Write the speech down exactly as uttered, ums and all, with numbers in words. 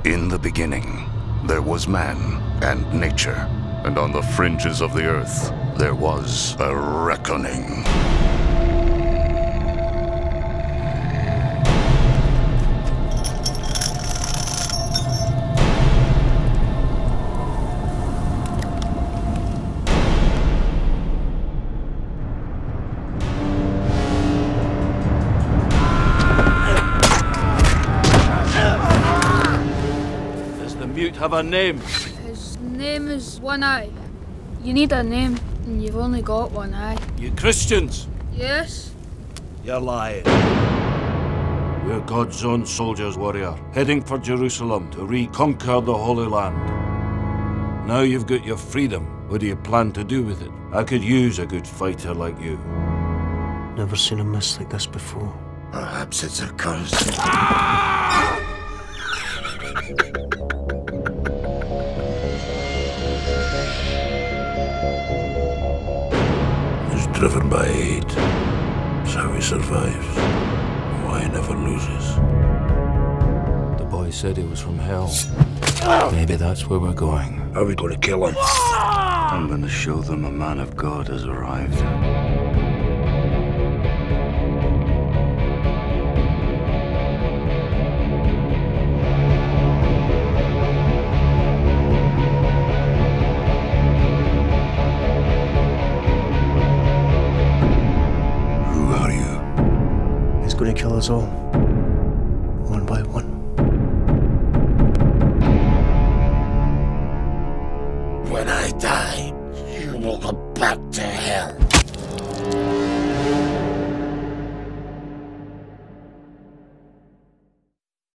In the beginning, there was man and nature, and on the fringes of the earth, there was a reckoning. Have a name. His name is One Eye. You need a name, and you've only got one eye. You Christians? Yes? You're lying. We're God's own soldiers, warrior, heading for Jerusalem to reconquer the Holy Land. Now you've got your freedom. What do you plan to do with it? I could use a good fighter like you. Never seen a mist like this before. Perhaps it's a curse. Driven by hate. That's how he survives. Why he never loses. The boy said he was from hell. Maybe that's where we're going. How are we going to kill him? I'm going to show them a man of God has arrived. Going to kill us all.